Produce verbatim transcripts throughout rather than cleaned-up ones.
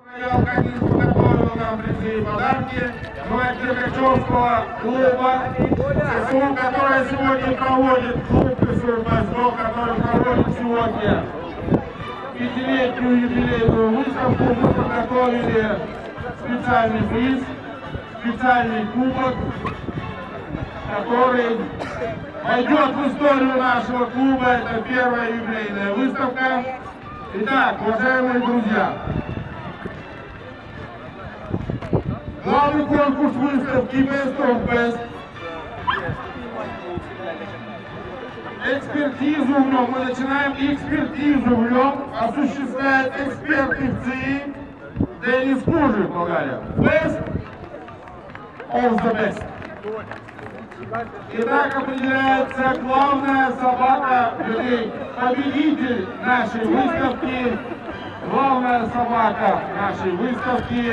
Организм подготовил нам призы и подарки от Дергачевского клуба КСУ, который сегодня проводит, клуб КСУ «Москва», который проводит сегодня пятилетнюю юбилейную выставку. Мы подготовили специальный приз, специальный кубок, который войдет в историю нашего клуба. Это первая юбилейная выставка. Итак, уважаемые друзья, главный конкурс выставки Best of Best. Экспертизу в нем, мы начинаем экспертизу в нем, осуществляет эксперты в ЦИИ Денис Кужик, Болгария. Best of the Best. Итак, определяется главная собака, вернее, победитель нашей выставки, главная собака нашей выставки,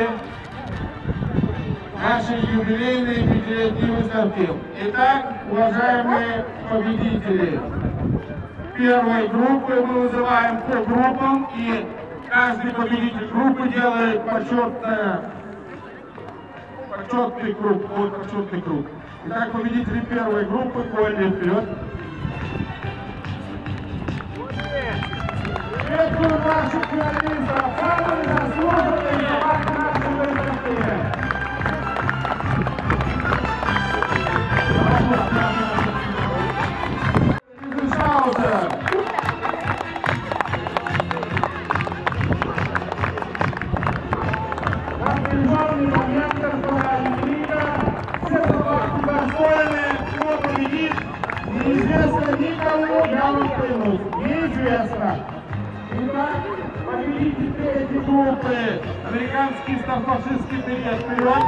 нашей юбилейной пятилетней выставки. Итак, уважаемые победители первой группы, мы вызываем по группам, и каждый победитель группы делает почетное, почетный круг, вот почетный круг. Итак, победители первой группы, Коля, вперед. Приветствую наших финалистов, самые заслуженные собаки нашей выставки. Напряженный момент, когда Лига, все собаки достойны, кто победит, неизвестно никому, я вам клянусь, неизвестно. Итак, победитель третьей группы, американский старфашистский билет, вперед.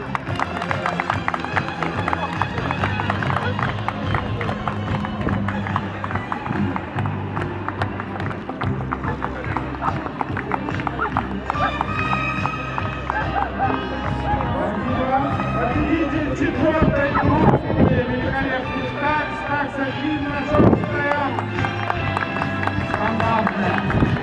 Победитель четвертой группы, великолепный такс, такс один на чем стоят. Стандартная.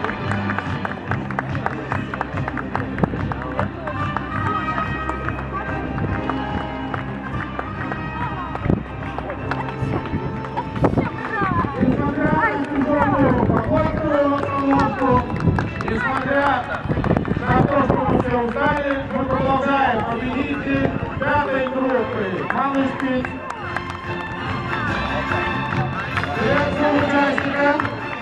Несмотря на тяжелую погодную обстановку, несмотря на то, что мы все устали, мы продолжаем. Победитель пятой группы, малыш Пить. Приветствую участника.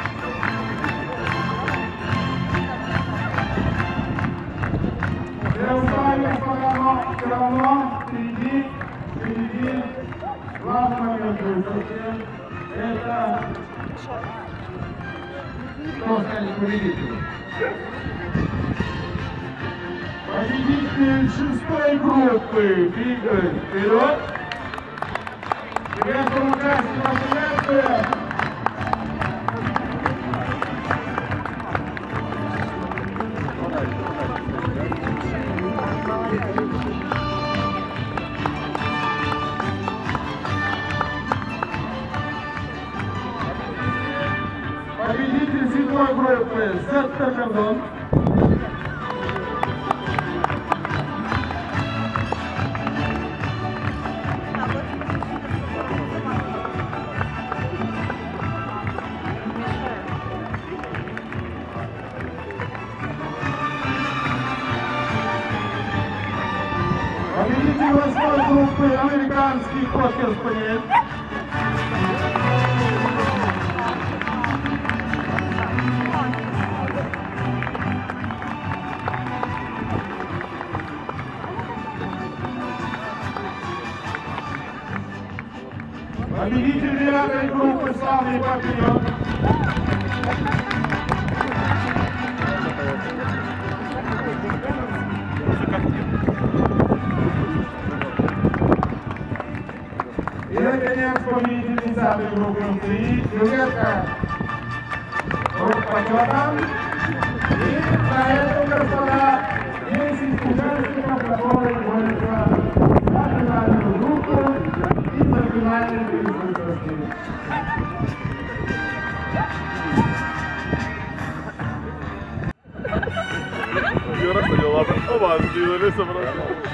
Я устали, но все равно впереди, впереди главный момент выставки. Это кто станет победителем. Победитель шестой группы, Игорь, вперед. Приветствую участников лекции. Победитель седьмой группы, Сеттер Гордон. Победитель восьмой группы, американский кокер-спаниель. Победитель девятой группы, славный папион. И, наконец, победитель десятой группы МТИ, Юлетка. Рук почета. И на этом, господа, десять участников, которые борются за финальную группу и за финальный приз выставки. Юра, что дела? Оба, сделали собрать.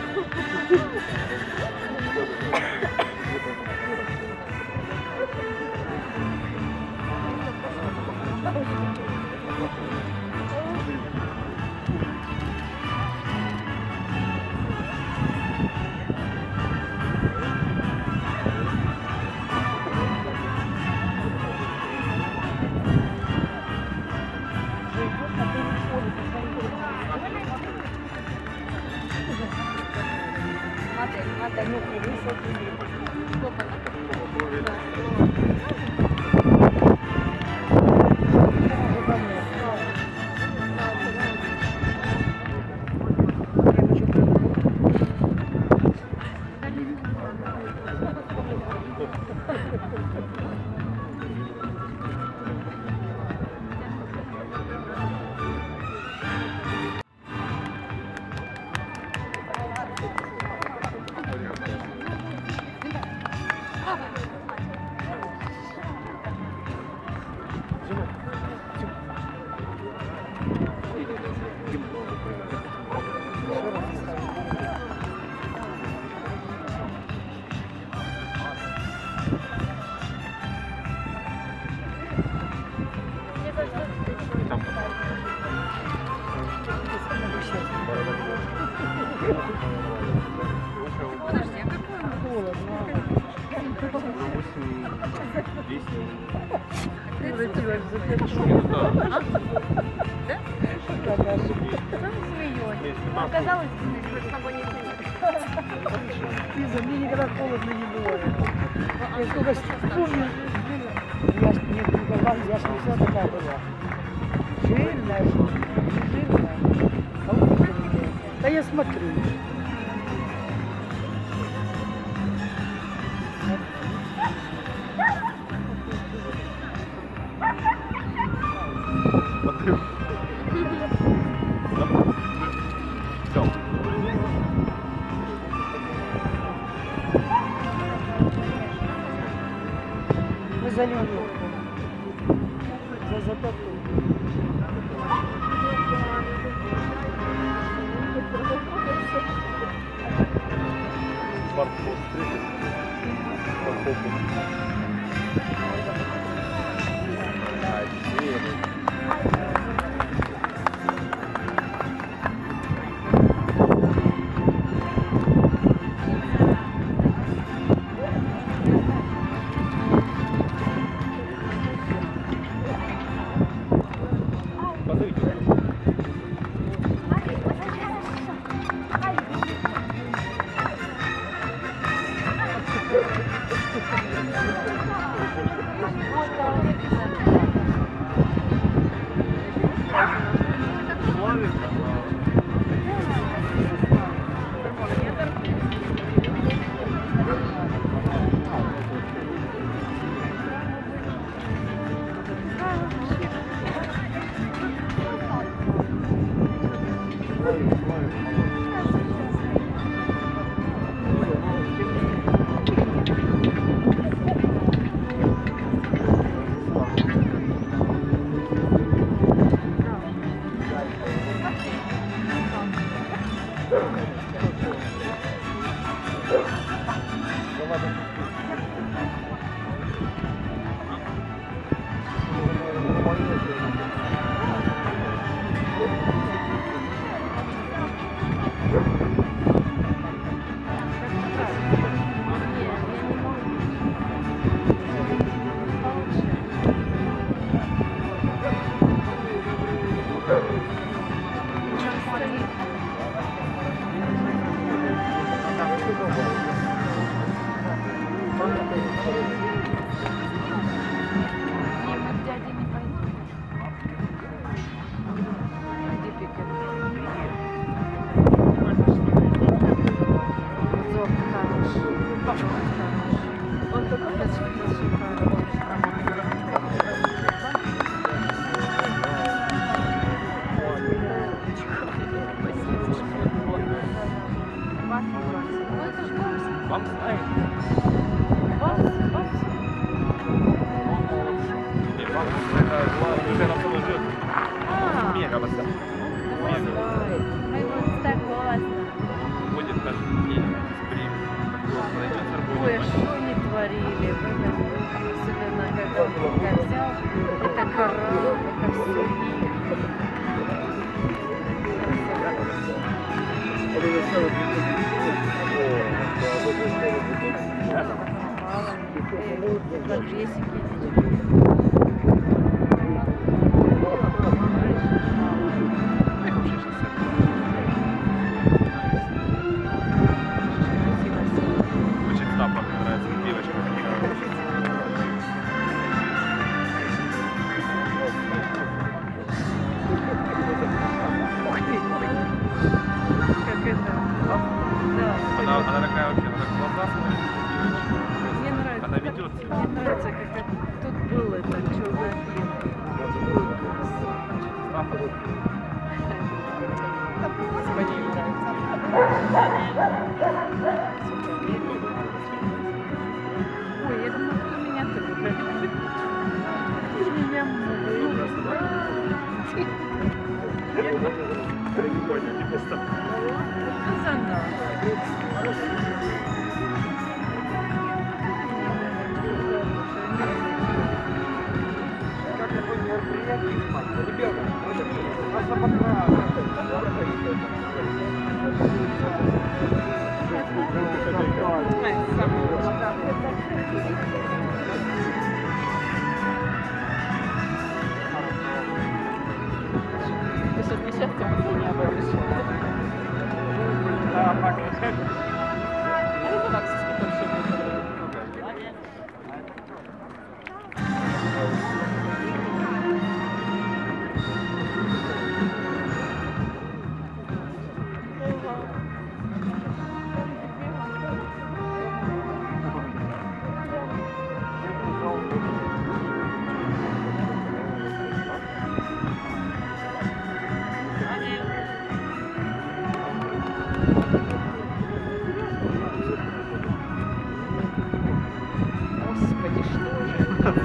Оказалось, что с тобой не Лиза, мне никогда холодно не было. Я только помню, я ж не никогда, я ж не вся такая была. Жирная, жирная. А вот это мне. Да я смотрю. Смотрю. Мы за любовь. За затопку. Смартфон встретил. Мега бассейн. Мега. Очень стапа мне нравится, девочка. Ух ты! Как это? Да. Она, она такая вообще, она так глаза смотрит. Мне нравится. Она ведет. Мне нравится, как это тут было, это черная Стапа. Мне нравится. Ой, я думаю, кто меня трогает. Меня Прикольно, не просто. Зана. Как такое мероприятие, ребята, наша пока. Ты что, несчастье не обойдешь? Да, так. Это так, сколько все будет. Господи, что же?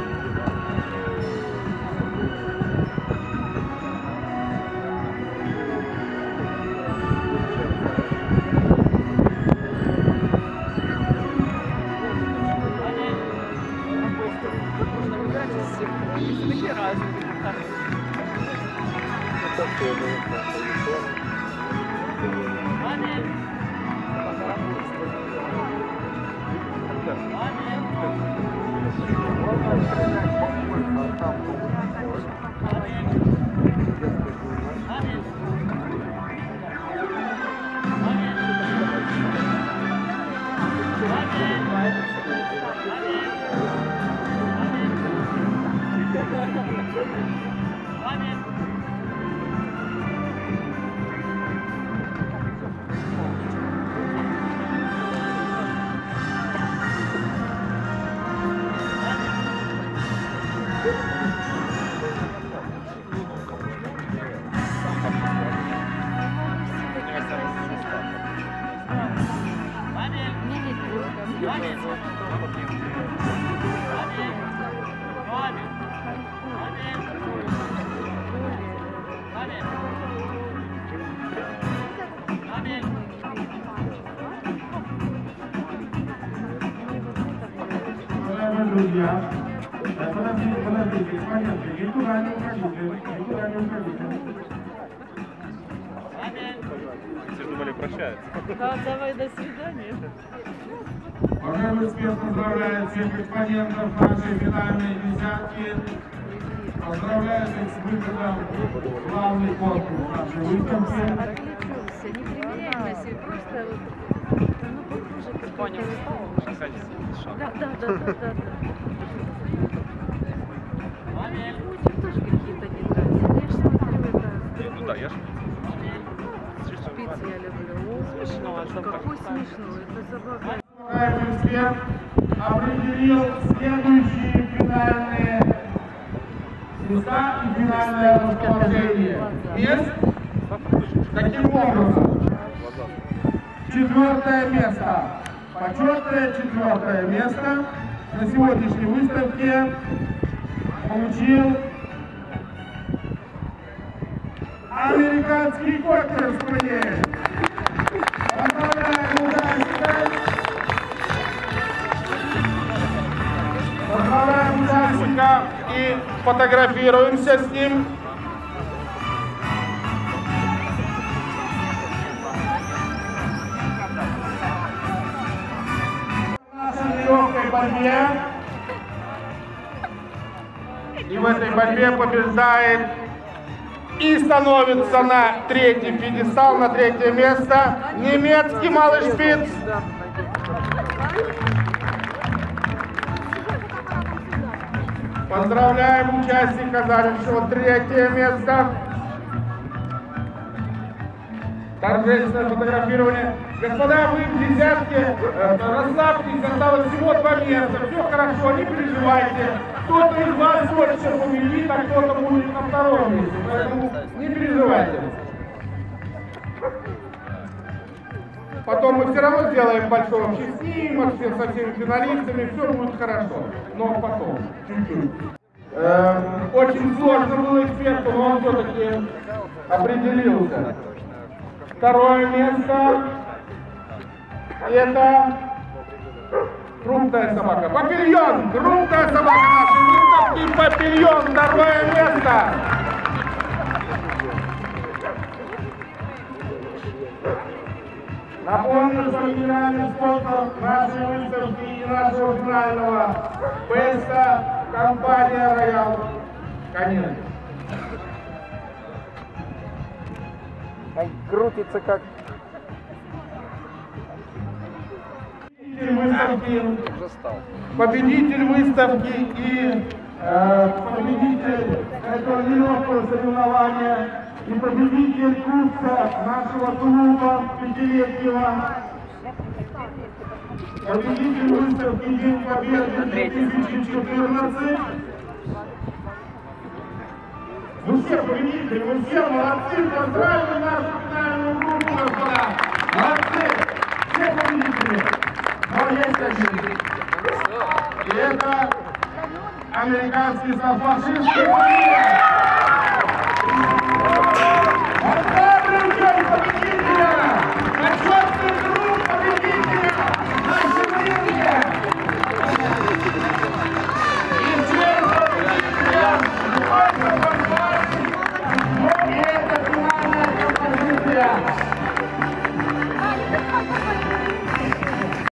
Можно выбирать из всех. Они такие разные. Друзья, подождите, подождите, понятно, никуда не уходите, никуда не уходите. Все думали, прощаются. Да, давай, до свидания. Уважаемый спец поздравляет всех экспонентов нашей финальной десятки. Поздравляет их с выходом в главный корпус нашей выставки. Отличился, не применяемость, и просто вот, ну, похоже, как Понял. Да, да, да, да, да. Очень тоже какие-то не нравятся. Я ж смотрю, это... Ну да, я ж... Шпиц я люблю. О, смешно. Какой смешной, это забавно. Уважаемый спец определил следующие финальные места и финальное расположение мест. Таким образом, четвертое место. Почетное четвертое место на сегодняшней выставке получил американский кокер-спаниель. Поздравляем участника! Поздравляем участника и фотографируемся с ним. борьбе. И в этой борьбе побеждает и становится на третий пьедестал, на третье место немецкий малый шпиц. Поздравляем участника, занявшего третье место. Торжественное фотографирование. Господа, вы в десятке, э, расслабьтесь, осталось всего два места. Все хорошо, не переживайте. Кто-то из вас точно победит, а кто-то будет на втором месте. Поэтому не переживайте. Потом мы все равно сделаем большой общий снимок все со всеми финалистами, все будет хорошо. Но потом, чуть-чуть. Э, очень сложно было эксперту, но он все-таки определился. Второе место – это крупная собака. Папильон! Крупная собака нашей выставки. Папильон! Второе место! Напомню, что генеральный спонсор нашей выставки и нашего финального феста – компания «Роял Канин». Крутится как... Выставки, победитель выставки и э, победитель этого нелегкого соревнования и победитель курса нашего клуба пятилетнего, победитель выставки День Победы две тысячи четырнадцать. Вы все победители, вы все молодцы, поздравляем нашу финальную группу, господа. Молодцы, все победители. Но есть один. И это американский софашистский турнир.